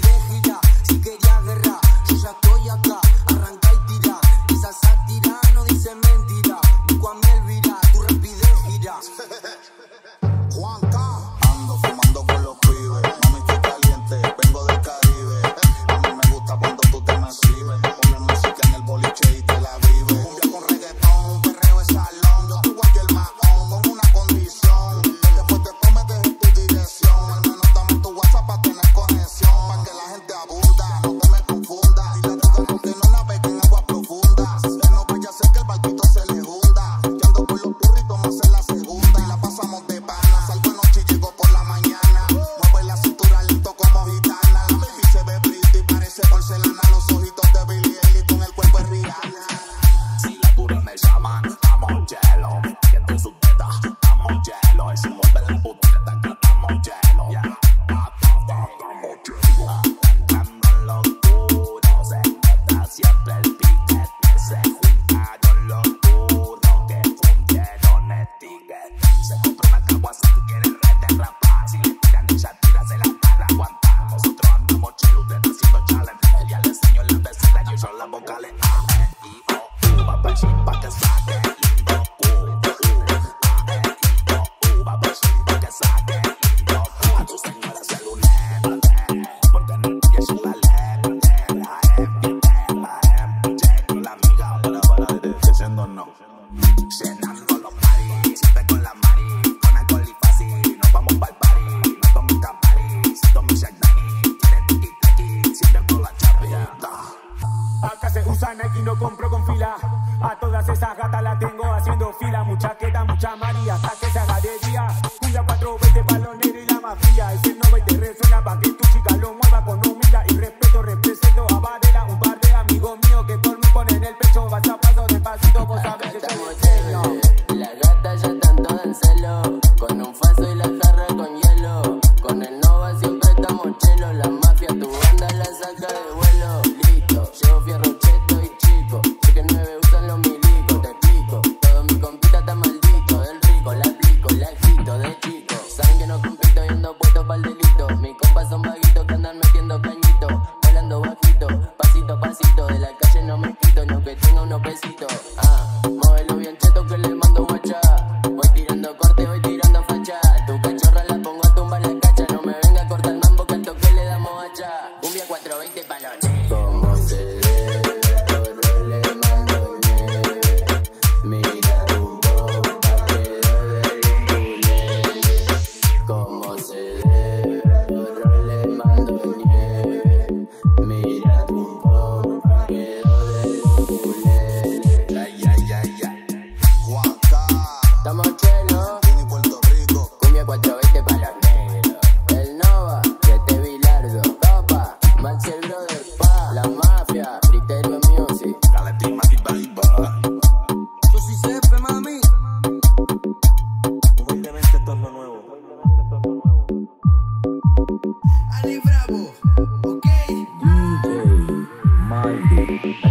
de gira. Si querías guerra, yo ya estoy acá. Arranca y tira, esa sátira no dice mentira. Busco a mi Elvira, tu rapidez gira. Juanca, ando fumando con los pibes. Mami, estoy caliente, vengo del Caribe. A mí me gusta cuando tú te me exhibes. Pones música en el boliche y te la vives. Cumbia con reggaetón, perreo de salón. Yo tuve aquí el mahón con una condición. Que después te cometes en tu dirección. Al menos dame tu WhatsApp para tener conexión. Pa' que la gente abunda, no te me confundas. Dile a tu carro que no navegue en aguas profundas. Que no vaya a ser que el barquito se le hunda. Que ando por los burritos, más en la segunda. Y la pasamos de pana. Salgo de noche y llego por la mañana. Mueve la cintura lento como gitana. La baby se ve pretty, parece porcelana. Los ojitos de Billie Eilish con el cuerpo de Rihanna. Si las duras me llaman, estamos hielo. Que tú sus tetas, estamos hielo. Y si mueve la putita, que estamos hielo. Estamos hielo. Cantando en lo oscuro, se nota siempre el piquete. Se juntaron los burros que fundieron el ticket. Se compró una Kawasaki, quiere el red de rapaz. Si le tiran ella tira, se la para aguantar. Nosotros andamos chill, ustedes haciendo challenge. Ella le enseñó la vecina y yo las vocales A, E, I, O, U. Va pa' ching pa' que saque lindo Q, A, E, I, O, U. Va pa' ching pa' que saque lindo Q. A tu señora se lo levante, porque en el que yo la levante. La pinche con la amiga, para diciendo no. Llenando los paris, siempre con la mari. Con alcohol y fácil, nos vamos pa'l party. No tomo mi Campari, siento mi Jack Daniel. Quiere tiki-taki, siempre con la chapita. Acá se usa Nike, no compro con fila. A todas esas gatas las tengo haciendo fila. Mucha queta, mucha María, hasta que se haga de día. Cumbia 420, palonero y la mafia. Ese 90 resuena pa' que tu chica lo mueva con humildad y respeto. Represento a Varela, un par de amigos míos que por mí ponen el pecho. Vas a paso despacito, vos sabés que soy el genio. Las gatas ya están todas en celo. Con un faso y la jarra con hielo. Con el Nova siempre estamos chelos. La mafia, tu banda la saca de vuelo. Listo, llevo fierro cheto y chico. Sé que 9 usan los milicos, te explico. Todo mi compita está maldito. Del rico, la aplico, la quito de chico. Saben que no compito y ando puesto pa'l delito. Mis compas son vaguitos que andan metiendo cañitos. Bailando bajito, pasito a pasito. De la calle no me quito, no que tenga unos pesitos. Móvelo bien cheto que le mando guacha. Voy tirando corte, voy tirando facha. Tu cachorra la pongo a tumbar la cacha. No me venga a cortar mambo que al toque le damos hacha. Cumbia 420 palones. Como se debe, por le mando nieve. Mira tu boca, quedó del culé. Como se debe, por le mando nieve. Mira tu boca, quedó del culé. Ay, ay, ay, ay. Juanca, Estamos chelos. Vini, Puerto Rico. Cumbia 420 para los negros. El Nova, este Bilardo. Topa, Maxi el Brother, pa. La mafia, Criterio Music. Dale, prima, diva. Yo soy CF, mami. Humildemente esto es lo nuevo. Ali Bravo, ok. DJ Mighty.